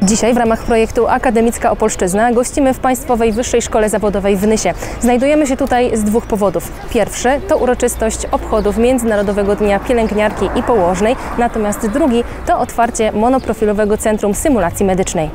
Dzisiaj w ramach projektu Akademicka Opolszczyzna gościmy w Państwowej Wyższej Szkole Zawodowej w Nysie. Znajdujemy się tutaj z dwóch powodów. Pierwszy to uroczystość obchodów Międzynarodowego Dnia Pielęgniarki i Położnej, natomiast drugi to otwarcie monoprofilowego Centrum Symulacji Medycznej.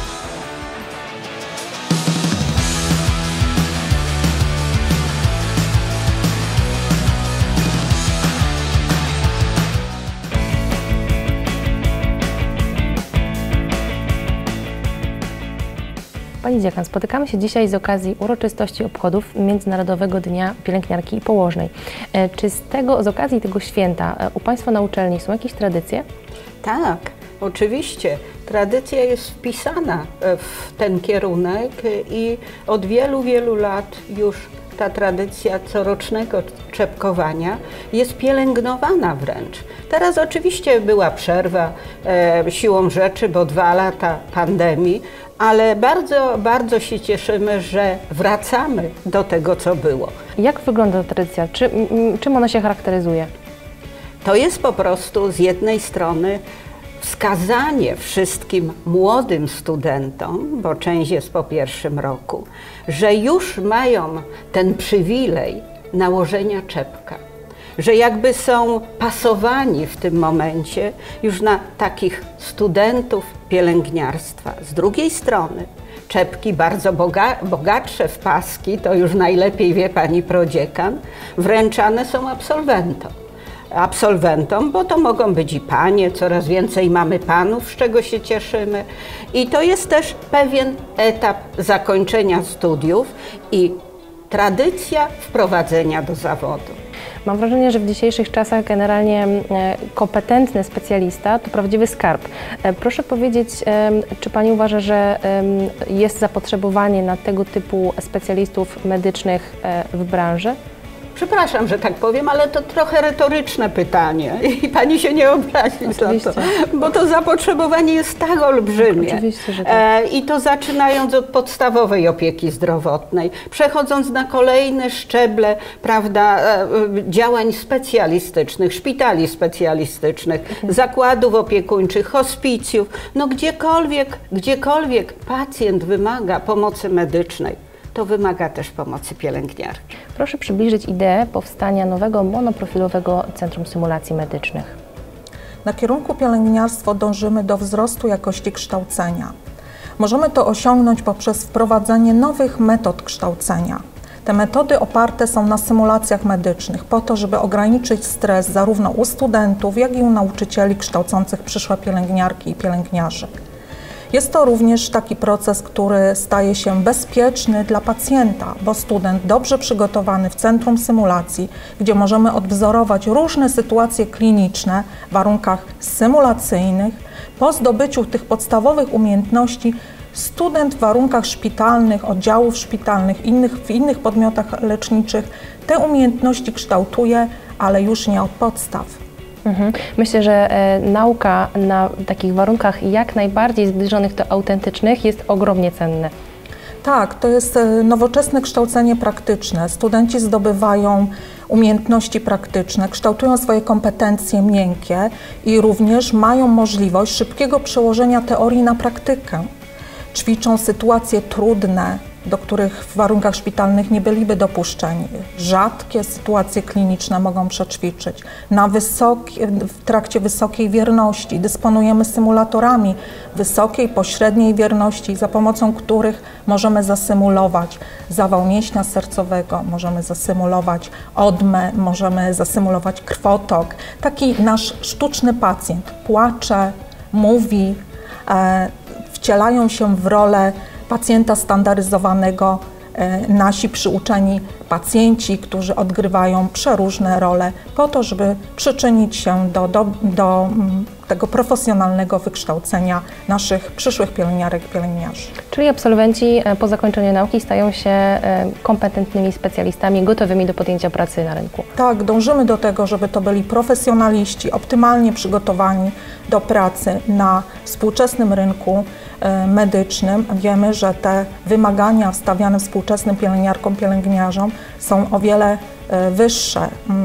Pani dziekan, spotykamy się dzisiaj z okazji uroczystości obchodów Międzynarodowego Dnia Pielęgniarki i Położnej. Czy z okazji tego święta u Państwa na uczelni są jakieś tradycje? Tak, oczywiście. Tradycja jest wpisana w ten kierunek i od wielu, wielu lat już ta tradycja corocznego czepkowania jest pielęgnowana wręcz. Teraz oczywiście była przerwa siłą rzeczy, bo 2 lata pandemii, ale bardzo, bardzo się cieszymy, że wracamy do tego, co było. Jak wygląda ta tradycja? Czym ona się charakteryzuje? To jest po prostu z jednej strony wskazanie wszystkim młodym studentom, bo część jest po 1. roku, że już mają ten przywilej nałożenia czepka, że jakby są pasowani w tym momencie już na takich studentów pielęgniarstwa. Z drugiej strony czepki bardzo bogatsze w paski, to już najlepiej wie pani prodziekan, wręczane są absolwentom, bo to mogą być i panie, coraz więcej mamy panów, z czego się cieszymy. I to jest też pewien etap zakończenia studiów i tradycja wprowadzenia do zawodu. Mam wrażenie, że w dzisiejszych czasach generalnie kompetentny specjalista to prawdziwy skarb. Proszę powiedzieć, czy Pani uważa, że jest zapotrzebowanie na tego typu specjalistów medycznych w branży? Przepraszam, że tak powiem, ale to trochę retoryczne pytanie i pani się nie obrazi za to, bo to zapotrzebowanie jest tak olbrzymie. Oczywiście, że tak. I to zaczynając od podstawowej opieki zdrowotnej, przechodząc na kolejne szczeble, prawda, działań specjalistycznych, szpitali specjalistycznych, zakładów opiekuńczych, hospicjów, no gdziekolwiek pacjent wymaga pomocy medycznej, to wymaga też pomocy pielęgniarki. Proszę przybliżyć ideę powstania nowego monoprofilowego Centrum Symulacji Medycznych. Na kierunku pielęgniarstwo dążymy do wzrostu jakości kształcenia. Możemy to osiągnąć poprzez wprowadzenie nowych metod kształcenia. Te metody oparte są na symulacjach medycznych po to, żeby ograniczyć stres zarówno u studentów, jak i u nauczycieli kształcących przyszłe pielęgniarki i pielęgniarzy. Jest to również taki proces, który staje się bezpieczny dla pacjenta, bo student dobrze przygotowany w centrum symulacji, gdzie możemy odwzorować różne sytuacje kliniczne w warunkach symulacyjnych, po zdobyciu tych podstawowych umiejętności student w warunkach szpitalnych, oddziałów szpitalnych, w innych podmiotach leczniczych te umiejętności kształtuje, ale już nie od podstaw. Myślę, że nauka na takich warunkach jak najbardziej zbliżonych do autentycznych jest ogromnie cenne. Tak, to jest nowoczesne kształcenie praktyczne. Studenci zdobywają umiejętności praktyczne, kształtują swoje kompetencje miękkie i również mają możliwość szybkiego przełożenia teorii na praktykę. Ćwiczą sytuacje trudne, do których w warunkach szpitalnych nie byliby dopuszczeni. Rzadkie sytuacje kliniczne mogą przećwiczyć. W trakcie wysokiej wierności dysponujemy symulatorami wysokiej, pośredniej wierności, za pomocą których możemy zasymulować zawał mięśnia sercowego, możemy zasymulować odmę, możemy zasymulować krwotok. Taki nasz sztuczny pacjent płacze, mówi, wcielają się w rolę pacjenta standaryzowanego, nasi przyuczeni pacjenci, którzy odgrywają przeróżne role po to, żeby przyczynić się do tego profesjonalnego wykształcenia naszych przyszłych pielęgniarek i pielęgniarzy. Czyli absolwenci po zakończeniu nauki stają się kompetentnymi specjalistami, gotowymi do podjęcia pracy na rynku. Tak, dążymy do tego, żeby to byli profesjonaliści, optymalnie przygotowani do pracy na współczesnym rynku medycznym. Wiemy, że te wymagania stawiane współczesnym pielęgniarkom, pielęgniarzom są o wiele wyższe.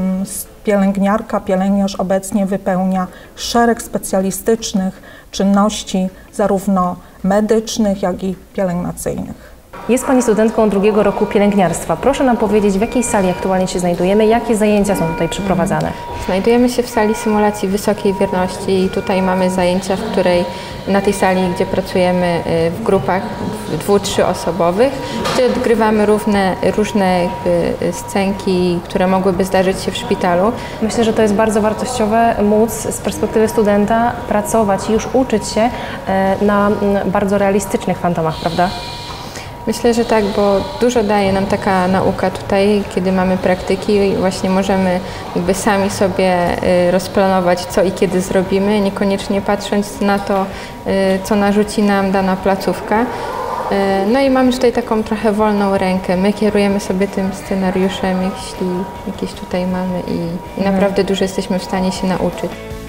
Pielęgniarz obecnie wypełnia szereg specjalistycznych czynności, zarówno medycznych, jak i pielęgnacyjnych. Jest Pani studentką drugiego roku pielęgniarstwa. Proszę nam powiedzieć, w jakiej sali aktualnie się znajdujemy, jakie zajęcia są tutaj przeprowadzane? Znajdujemy się w sali symulacji wysokiej wierności i tutaj mamy zajęcia, w której na tej sali, gdzie pracujemy w grupach 2-3 osobowych, gdzie odgrywamy różne scenki, które mogłyby zdarzyć się w szpitalu. Myślę, że to jest bardzo wartościowe móc z perspektywy studenta pracować i już uczyć się na bardzo realistycznych fantomach, prawda? Myślę, że tak, bo dużo daje nam taka nauka tutaj, kiedy mamy praktyki i właśnie możemy jakby sami sobie rozplanować, co i kiedy zrobimy, niekoniecznie patrząc na to, co narzuci nam dana placówka. No i mamy tutaj taką trochę wolną rękę. My kierujemy sobie tym scenariuszem, jeśli jakieś tutaj mamy i naprawdę dużo jesteśmy w stanie się nauczyć.